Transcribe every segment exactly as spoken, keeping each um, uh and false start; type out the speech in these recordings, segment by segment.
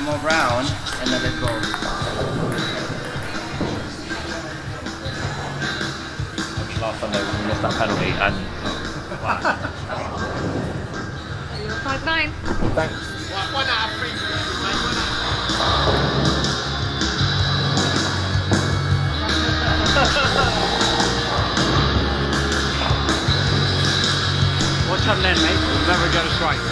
more round, and then it goes. Last Sunday when we missed that penalty and wow. five nine. Thanks. One, one out of three. Watch out then, mate. We'll never go to strike.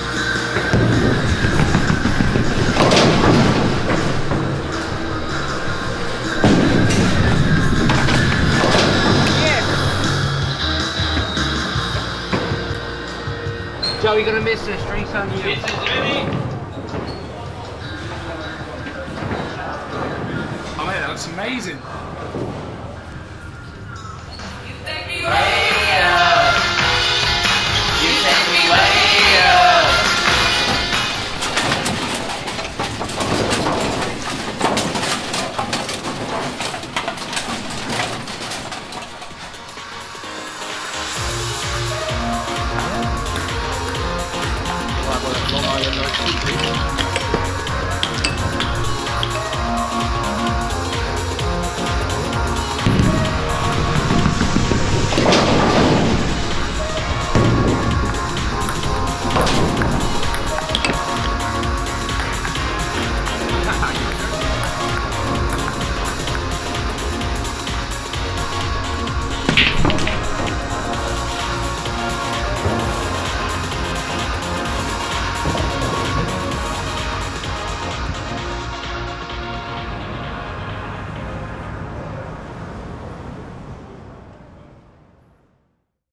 Joe, you're gonna miss this. Three on you. This is Jimmy. Oh, mate, that looks amazing.